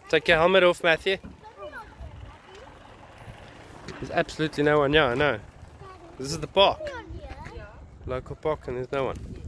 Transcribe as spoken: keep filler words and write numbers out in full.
Take your helmet off, Matthew. There's absolutely no one. Yeah, I know. This is the park. Local park, and there's no one.